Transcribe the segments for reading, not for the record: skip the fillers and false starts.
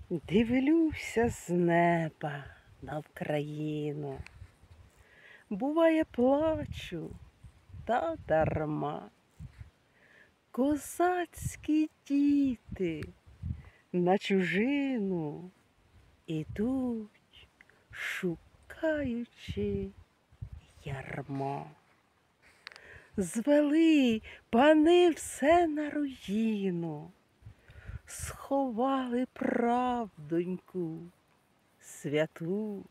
Дивлюся з неба на Вкраїну. Буває, плачу, та дарма. Козацькі діти на чужину ідуть, шукаючи ярма. Звели пани все на руїну, сховали правдоньку святу.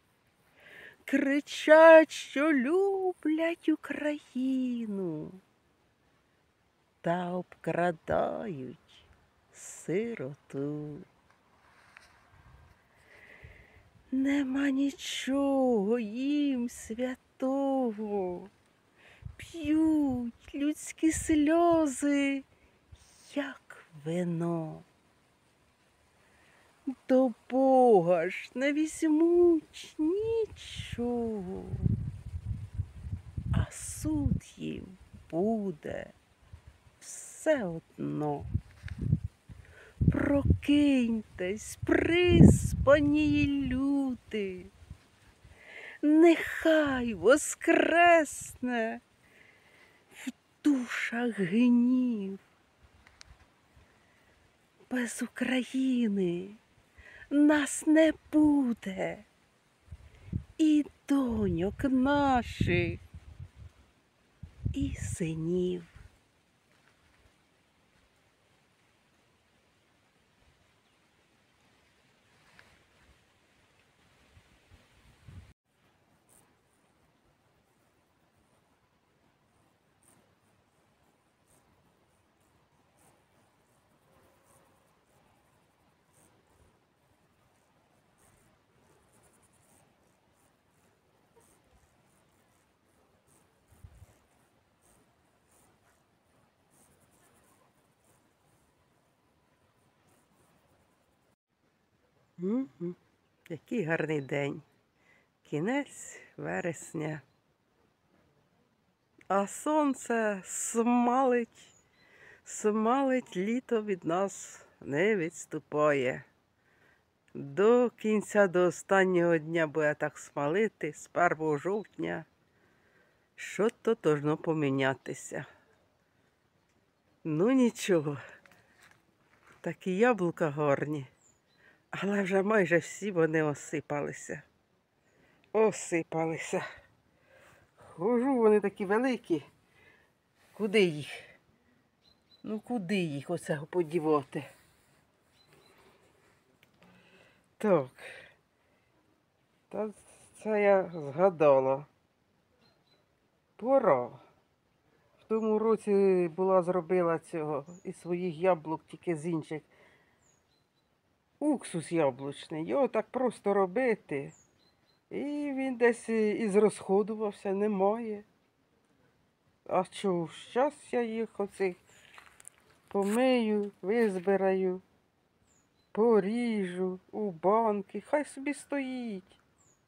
Кричать, що люблять Україну, та обкрадають сироту. Нема нічого їм святого, п'ють людські сльози, як вино. До Бога ж не візьмуть нічого, а суд їм буде все одно. Прокиньтесь, приспані люди, нехай воскресне в душах гнів. Без України нас не буде, і доньок наших, і синів. Який гарний день. Кінець вересня. А сонце смалить, літо від нас не відступає. До кінця, до останнього дня буде так смалити, з 1 жовтня. Що-то должно помінятися. Ну нічого, такі яблука гарні. Але вже майже всі вони осипалися. Хожу, вони такі великі. Куди їх? Ну куди їх оце подівати? Так. Та це я згадала. Пора. В тому році зробила цього із своїх яблук, тільки з інших. Уксус яблучний. Його так просто робити. І він десь і зрозходувався, немає. А що, зараз я їх оцих помию, визбираю, поріжу у банки, хай собі стоїть.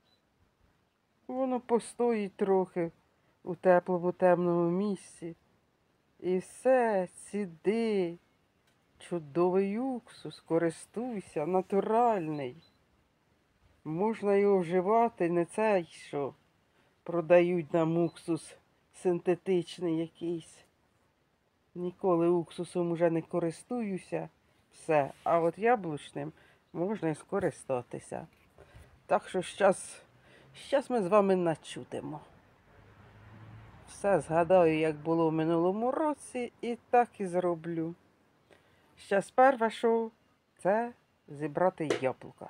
Воно постоїть трохи у теплому, темному місці. І все, сіди. Чудовий уксус, користуйся, натуральний. Можна його вживати, не цей, що продають нам уксус синтетичний якийсь. Ніколи уксусом уже не користуюся. Все. А от яблучним можна і скористатися. Так що зараз ми з вами начудимо. Все згадаю, як було в минулому році, і так і зроблю. Зараз перше, що це зібрати яблука.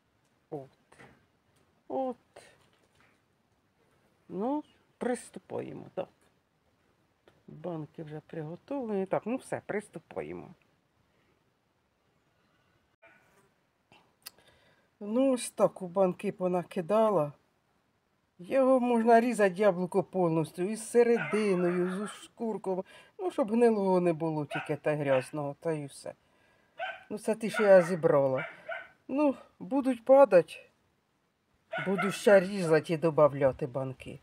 От. Ну, приступаємо, так. Банки вже приготовлені. Так, ну все, приступаємо. Ну, ось так у банки понакидала. Його можна різати яблуко повністю, із серединою, з шкуркою. Ну, щоб гнилого не було, тільки та грязного, та і все. Ну, це те, що я зібрала. Ну, будуть падати, буду ще різати і додавати банки.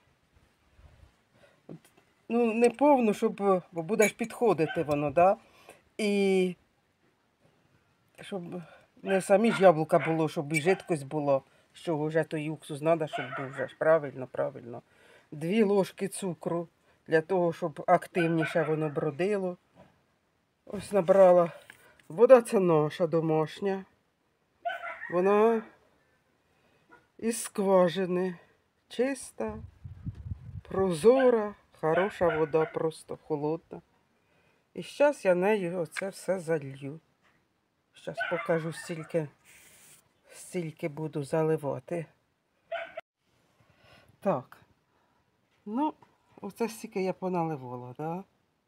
Ну, не повну, щоб, бо будеш підходити воно, да? І щоб Не самі ж яблука було, щоб і жидкость була. Що вже той уксус треба, щоб був вже ж. Правильно, правильно. 2 ложки цукру для того, щоб активніше воно бродило. Ось набрала. Вода це наша домашня. Вона із скважини. Чиста, прозора, хороша вода, просто холодна. І зараз я нею оце все залью. Зараз покажу, стільки буду заливати. Так. Ну, оце стільки я поналивала, да?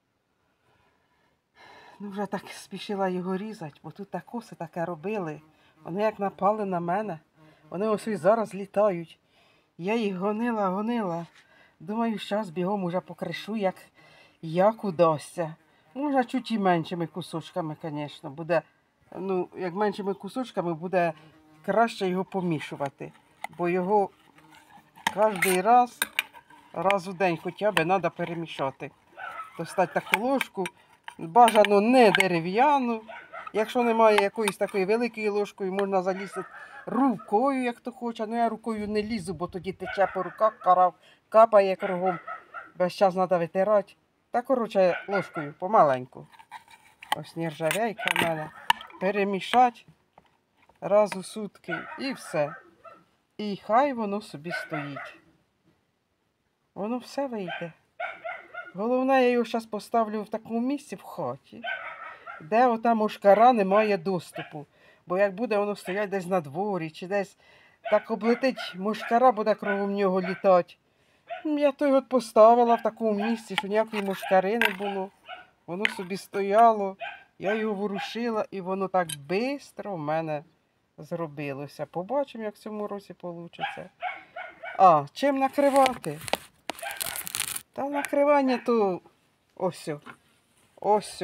Ну, вже так спішила його різати, бо тут так коси таке робили. Вони як напали на мене. Вони ось і зараз літають. Я їх гонила. Думаю, зараз бігом уже покришу, як удасться. Можна чуть і меншими кусочками, звісно. Буде, ну, як меншими кусочками буде краще його помішувати. Бо його кожен раз у день хоча б треба перемішати. Достати таку ложку, бажано не дерев'яну. Якщо немає якоїсь такої великої ложкою, можна залізти рукою, як хто хоче. Ну я рукою не лізу, бо тоді тече по руках, капає кругом. Весь час треба витирати. Та, коротше, ложкою помаленьку. Ось нержавейка в мене. Перемішати раз у сутки і все. І хай воно собі стоїть. Воно все вийде. Головне, я його зараз поставлю в такому місці в хаті, де ота мошкара не має доступу. Бо як буде воно стоять десь на дворі, чи десь так облетить мошкара, буде кругом нього літати. Я то його поставила в такому місці, що ніякої мошкари не було. Воно собі стояло, я його ворушила, і воно так швидко в мене зробилося. Побачимо, як в цьому році вийде. А, чим накривати? Та накривання то ось. Ось.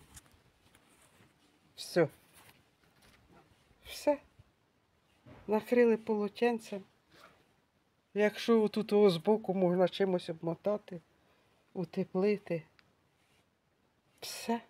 Все. Все. Накрили полотенцем. Якщо тут збоку можна чимось обмотати, утеплити. Все.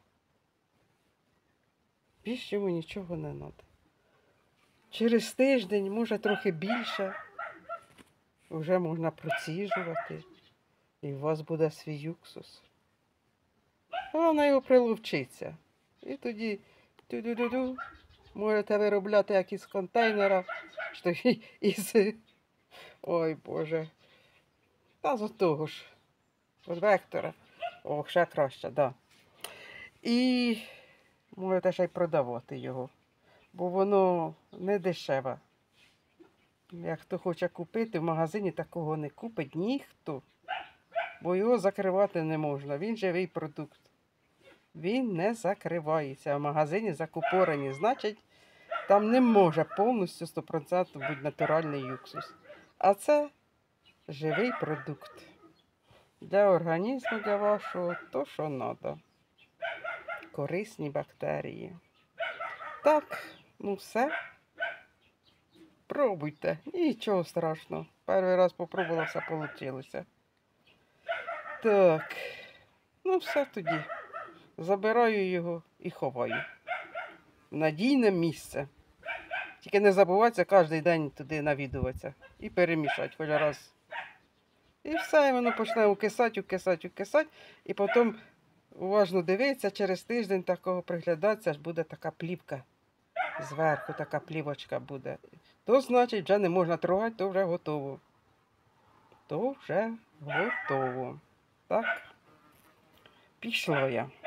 Більше йому нічого не треба. Через тиждень, може трохи більше, вже можна проціжувати. І у вас буде свій уксус. Головне його приловчиться. І тоді ту-ду-ду-ду, можете виробляти як із контейнера, що із... Ой, Боже. Та з того ж. З вектора. О, ще краще, так. Да. І можете ще й продавати його. Бо воно не дешеве. Як хто хоче купити, в магазині такого не купить ніхто. Бо його закривати не можна. Він живий продукт. Він не закривається. А в магазині закупорені. Значить, там не може повністю 100% бути натуральний уксус. А це живий продукт. Для організму, для вашого, то, що треба. Корисні бактерії. Так, ну все. Пробуйте. Нічого страшного. Перший раз попробувала, все вийшло. Так. Ну все тоді. Забираю його і ховаю. В надійне місце. Тільки не забувайте кожен день туди навідуватися. І перемішати хоч раз. І все, і воно почне укисати. І потім уважно дивитися, через тиждень такого приглядатися, аж буде така плівка. Зверху така плівочка буде. То значить вже не можна трогати, то вже готово. То вже готово. Так? Пішла я.